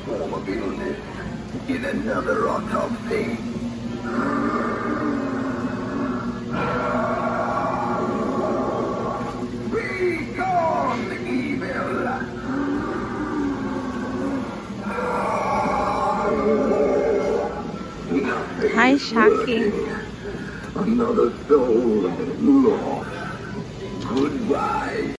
form of illness in another autopsy. Be gone, evil! Hi, Shaki. Another soul lost. Goodbye.